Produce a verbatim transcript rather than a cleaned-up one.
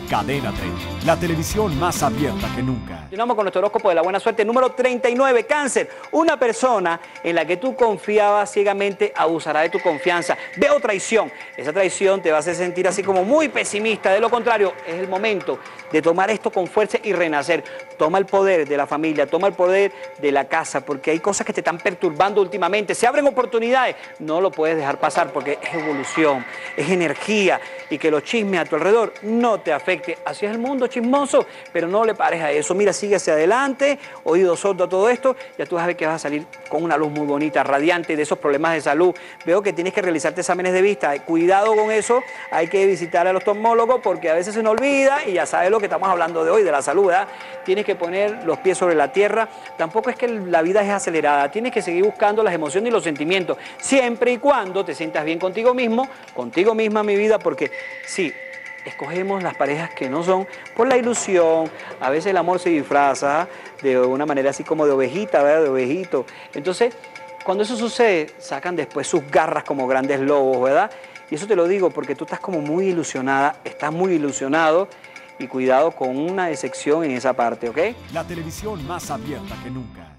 Cadena treinta, la televisión más abierta que nunca. Continuamos con nuestro horóscopo de la buena suerte, número treinta y nueve, Cáncer. Una persona en la que tú confiabas ciegamente abusará de tu confianza. Veo traición. Esa traición te va a hacer sentir así como muy pesimista. De lo contrario, es el momento de tomar esto con fuerza y renacer. Toma el poder de la familia, toma el poder de la casa, porque hay cosas que te están perturbando últimamente. Se abren oportunidades, no lo puedes dejar pasar porque es evolución, es energía, y que los chismes a tu alrededor no te afecten. Así es el mundo chismoso, pero no le pares a eso. Mira, sigue hacia adelante, oído sordo a todo esto, ya tú vas a ver que vas a salir con una luz muy bonita, radiante de esos problemas de salud. Veo que tienes que realizarte exámenes de vista. Cuidado con eso, hay que visitar al oftalmólogo porque a veces se nos olvida y ya sabes lo que estamos hablando de hoy, de la salud, ¿verdad? Tienes que poner los pies sobre la tierra. Tampoco es que la vida es acelerada, tienes que seguir buscando las emociones y los sentimientos, siempre y cuando te sientas bien contigo mismo, contigo misma, mi vida, porque sí, escogemos las parejas que no son por la ilusión. A veces el amor se disfraza de una manera así como de ovejita, ¿verdad? De ovejito. Entonces, cuando eso sucede, sacan después sus garras como grandes lobos, ¿verdad? Y eso te lo digo porque tú estás como muy ilusionada, estás muy ilusionado, y cuidado con una decepción en esa parte, ¿ok? La televisión más abierta que nunca.